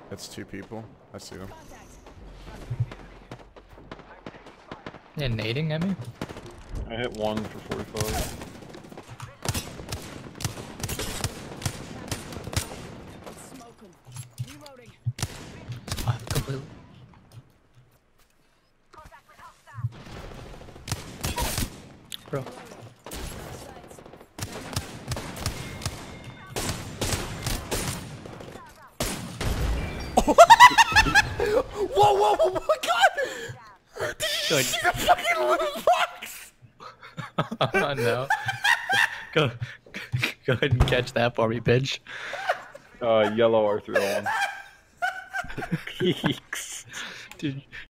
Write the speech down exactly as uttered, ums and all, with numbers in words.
That's two people. I see them. Yeah, nading at me? I hit one for forty-five. Oh, completely. Bro. Whoa, whoa, whoa, whoa, God! Good. She's a fucking little box! Oh no. Go, go ahead and catch that for me, bitch. Uh, yellow R three oh one. Dude,